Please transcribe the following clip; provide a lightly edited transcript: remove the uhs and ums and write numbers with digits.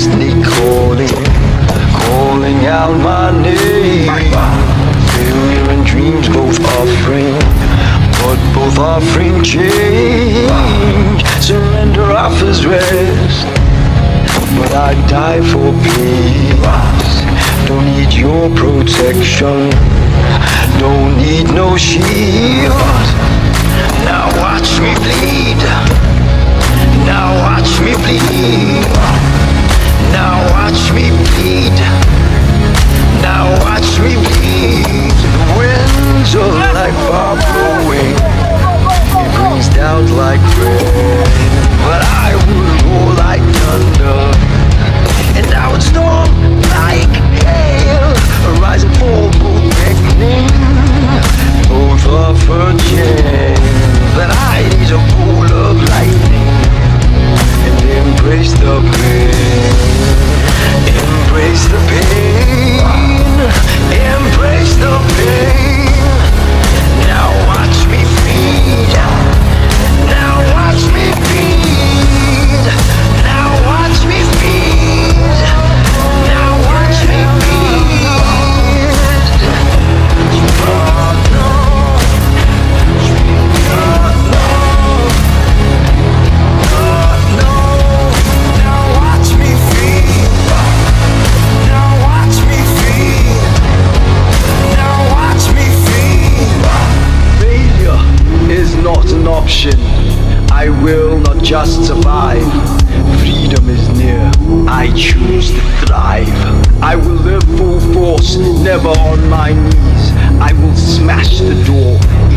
destiny calling, calling out my name. Failure and dreams both offering, but both offering change. Surrender offers rest, but I'd die for peace. Don't need your protection, don't need no shield. Now watch me bleed, now watch me bleed, now watch me bleed, now watch me bleed. The winds are like far blowing, it brings doubt like rain, but I would roar like thunder, and I would storm like hail. Rise and fall, both beckoning, both offer change, but I need a bolt of lightning and embrace the pain, embrace the pain, embrace the pain. Now watch me feed, now watch me feed, now watch me feed, now watch me feed. Oh no, oh no, now watch me feed, now watch me feed, now watch me feed. Failure is not an option, I will not just survive. Freedom is near, I choose to thrive. I will live full force, never on my knees. I will smash the door,